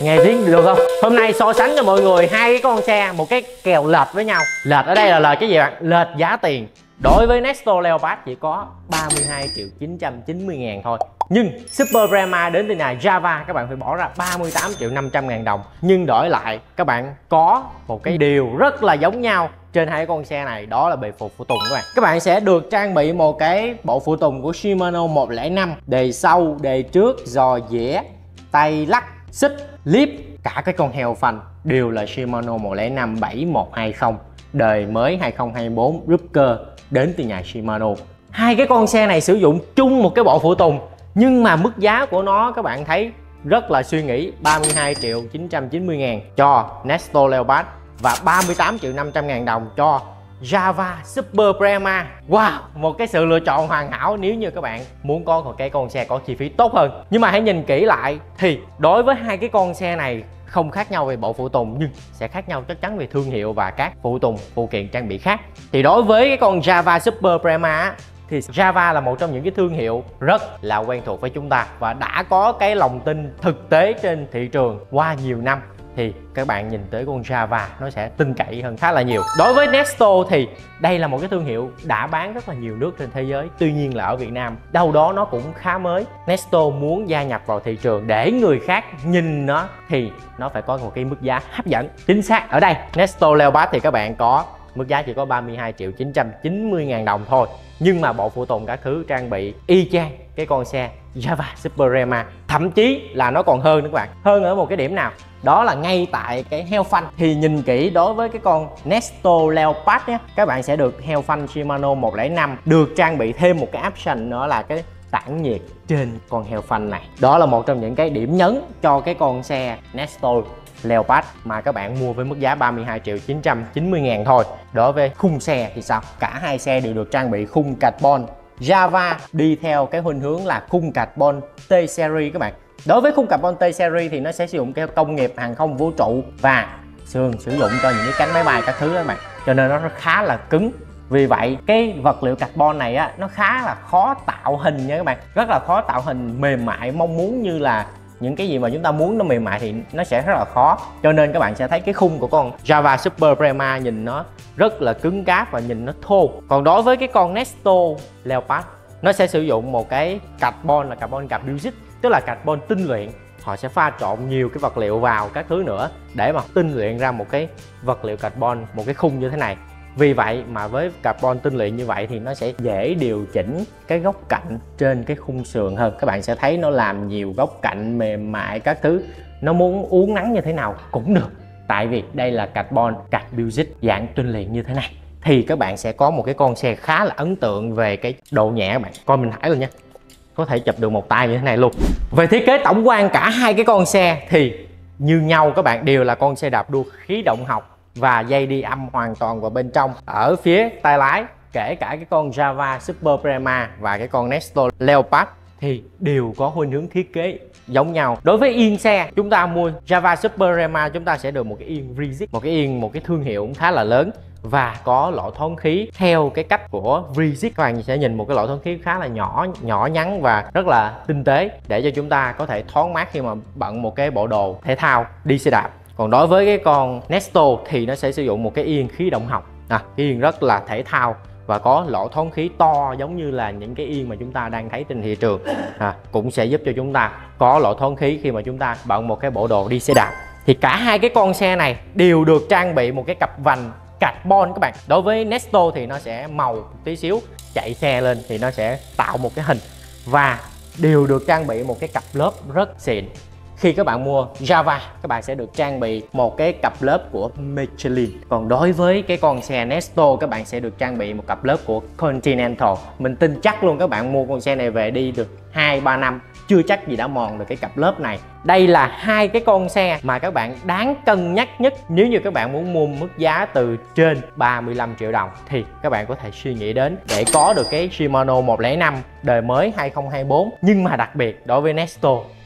nghe tiếng được không? Hôm nay so sánh cho mọi người hai cái con xe, một cái kèo lệch với nhau. Lệch ở đây là lệch cái gì bạn? Lệch giá tiền. Đối với Nesto Leopard chỉ có 32.990.000 thôi. Nhưng Super Bremma đến từ nhà Java các bạn phải bỏ ra 38.500.000 đồng. Nhưng đổi lại các bạn có một cái điều rất là giống nhau trên hai con xe này, đó là bề phụ tùng các bạn. Các bạn sẽ được trang bị một cái bộ phụ tùng của Shimano 105, đề sau, đề trước, giò dẻ, tay lắc, xích, clip, cả cái con heo phanh đều là Shimano 105 7120 đời mới 2024 Rooker đến từ nhà Shimano. Hai cái con xe này sử dụng chung một cái bộ phụ tùng nhưng mà mức giá của nó các bạn thấy rất là suy nghĩ, 32.990.000 cho Nesto Leopard và 38.500.000 đồng cho Java Super Bremma. Wow, một cái sự lựa chọn hoàn hảo nếu như các bạn muốn có một cái con xe có chi phí tốt hơn. Nhưng mà hãy nhìn kỹ lại thì đối với hai cái con xe này không khác nhau về bộ phụ tùng nhưng sẽ khác nhau chắc chắn về thương hiệu và các phụ tùng, phụ kiện trang bị khác. Thì đối với cái con Java Super Bremma thì Java là một trong những cái thương hiệu rất là quen thuộc với chúng ta và đã có cái lòng tin thực tế trên thị trường qua nhiều năm, thì các bạn nhìn tới con Java nó sẽ tin cậy hơn khá là nhiều. Đối với Nesto thì đây là một cái thương hiệu đã bán rất là nhiều nước trên thế giới, tuy nhiên là ở Việt Nam đâu đó nó cũng khá mới. Nesto muốn gia nhập vào thị trường để người khác nhìn nó thì nó phải có một cái mức giá hấp dẫn. Chính xác, ở đây Nesto Leopard thì các bạn có mức giá chỉ có 32.990.000 đồng thôi, nhưng mà bộ phụ tùng các thứ trang bị y chang cái con xe Java Super Bremma, thậm chí là nó còn hơn nữa các bạn. Hơn ở một cái điểm nào? Đó là ngay tại cái heo phanh. Thì nhìn kỹ đối với cái con Nesto Leopard nhé, các bạn sẽ được heo phanh Shimano 105 được trang bị thêm một cái option nữa là cái tản nhiệt trên con heo phanh này. Đó là một trong những cái điểm nhấn cho cái con xe Nesto Leopard mà các bạn mua với mức giá 32.990.000 thôi. Đối với khung xe thì sao? Cả hai xe đều được trang bị khung carbon. Java đi theo cái khuynh hướng là khung carbon T-Series các bạn. Đối với khung carbon T-Series thì nó sẽ sử dụng cái công nghiệp hàng không vũ trụ và thường sử dụng cho những cái cánh máy bay các thứ đó các bạn. Cho nên nó khá là cứng. Vì vậy cái vật liệu carbon này á, nó khá là khó tạo hình nha các bạn. Rất là khó tạo hình mềm mại, mong muốn như là những cái gì mà chúng ta muốn nó mềm mại thì nó sẽ rất là khó. Cho nên các bạn sẽ thấy cái khung của con Java Super Bremma nhìn nó rất là cứng cáp và nhìn nó thô. Còn đối với cái con Nesto Leopard, nó sẽ sử dụng một cái carbon là carbon composite, tức là carbon tinh luyện. Họ sẽ pha trộn nhiều cái vật liệu vào các thứ nữa để mà tinh luyện ra một cái vật liệu carbon, một cái khung như thế này. Vì vậy mà với carbon tinh luyện như vậy thì nó sẽ dễ điều chỉnh cái góc cạnh trên cái khung sườn hơn. Các bạn sẽ thấy nó làm nhiều góc cạnh mềm mại các thứ. Nó muốn uốn nắn như thế nào cũng được. Tại vì đây là carbon composite dạng tinh luyện như thế này. Thì các bạn sẽ có một cái con xe khá là ấn tượng về cái độ nhẹ các bạn. Coi mình thải luôn nha. Có thể chụp được một tay như thế này luôn. Về thiết kế tổng quan cả hai cái con xe thì như nhau các bạn, đều là con xe đạp đua khí động học và dây đi âm hoàn toàn vào bên trong. Ở phía tay lái, kể cả cái con Java Super Bremma và cái con Nesto Leopard thì đều có khuynh hướng thiết kế giống nhau. Đối với yên xe, chúng ta mua Java Super Bremma chúng ta sẽ được một cái yên Rigid, một cái thương hiệu cũng khá là lớn và có lỗ thoáng khí theo cái cách của Rigid. Các bạn sẽ nhìn một cái lỗ thoáng khí khá là nhỏ nhắn và rất là tinh tế để cho chúng ta có thể thoáng mát khi mà bận một cái bộ đồ thể thao đi xe đạp. Còn đối với cái con Nesto thì nó sẽ sử dụng một cái yên khí động học, cái yên rất là thể thao và có lỗ thoáng khí to giống như là những cái yên mà chúng ta đang thấy trên thị trường, cũng sẽ giúp cho chúng ta có lỗ thoáng khí khi mà chúng ta bận một cái bộ đồ đi xe đạp. Thì cả hai cái con xe này đều được trang bị một cái cặp vành carbon các bạn. Đối với Nesto thì nó sẽ màu một tí xíu, chạy xe lên thì nó sẽ tạo một cái hình và đều được trang bị một cái cặp lớp rất xịn. Khi các bạn mua Java, các bạn sẽ được trang bị một cái cặp lớp của Michelin. Còn đối với cái con xe Nesto, các bạn sẽ được trang bị một cặp lớp của Continental. Mình tin chắc luôn các bạn mua con xe này về đi được 2-3 năm chưa chắc gì đã mòn được cái cặp lớp này. Đây là hai cái con xe mà các bạn đáng cân nhắc nhất nếu như các bạn muốn mua mức giá từ trên 35 triệu đồng thì các bạn có thể suy nghĩ đến để có được cái Shimano 105 đời mới 2024. Nhưng mà đặc biệt đối với Nesto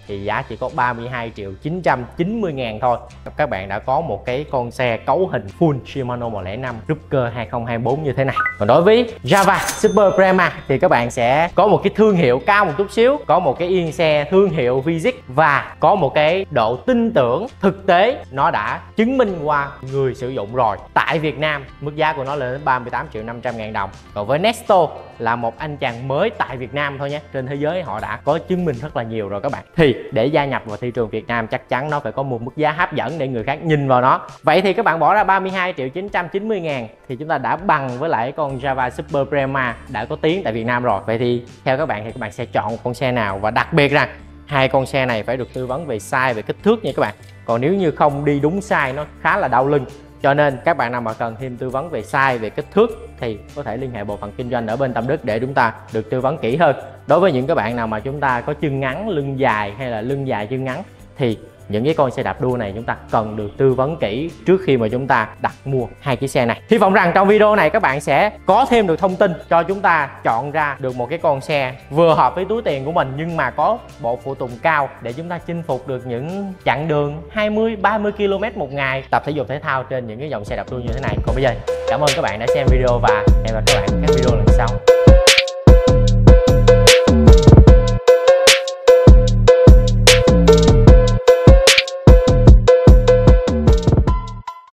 thì giá chỉ có 32.990.000 thôi. Các bạn đã có một cái con xe cấu hình full Shimano 105 Rucker 2024 như thế này. Còn đối với Java Super Prema thì các bạn sẽ có một cái thương hiệu cao một chút xíu, có một cái yên xe thương hiệu Vizik và có một cái độ tin tưởng thực tế, nó đã chứng minh qua người sử dụng rồi. Tại Việt Nam mức giá của nó lên đến 38.500.000 đồng. Còn với Nesto là một anh chàng mới tại Việt Nam thôi nhé, trên thế giới họ đã có chứng minh rất là nhiều rồi các bạn. Thì để gia nhập vào thị trường Việt Nam chắc chắn nó phải có một mức giá hấp dẫn để người khác nhìn vào nó. Vậy thì các bạn bỏ ra 32.990.000 thì chúng ta đã bằng với lại con Java Super Prema đã có tiếng tại Việt Nam rồi. Vậy thì theo các bạn thì các bạn sẽ chọn một con xe nào? Và đặc biệt rằng hai con xe này phải được tư vấn về size, về kích thước nha các bạn. Còn nếu như không đi đúng size nó khá là đau lưng. Cho nên các bạn nào mà cần thêm tư vấn về size, về kích thước thì có thể liên hệ bộ phận kinh doanh ở bên Tâm Đức để chúng ta được tư vấn kỹ hơn. Đối với những các bạn nào mà chúng ta có chân ngắn, lưng dài hay là lưng dài chân ngắn thì những cái con xe đạp đua này chúng ta cần được tư vấn kỹ trước khi mà chúng ta đặt mua hai chiếc xe này. Hy vọng rằng trong video này các bạn sẽ có thêm được thông tin cho chúng ta chọn ra được một cái con xe vừa hợp với túi tiền của mình nhưng mà có bộ phụ tùng cao để chúng ta chinh phục được những chặng đường 20-30 km một ngày tập thể dục thể thao trên những cái dòng xe đạp đua như thế này. Còn bây giờ cảm ơn các bạn đã xem video và hẹn gặp các bạn các video lần sau.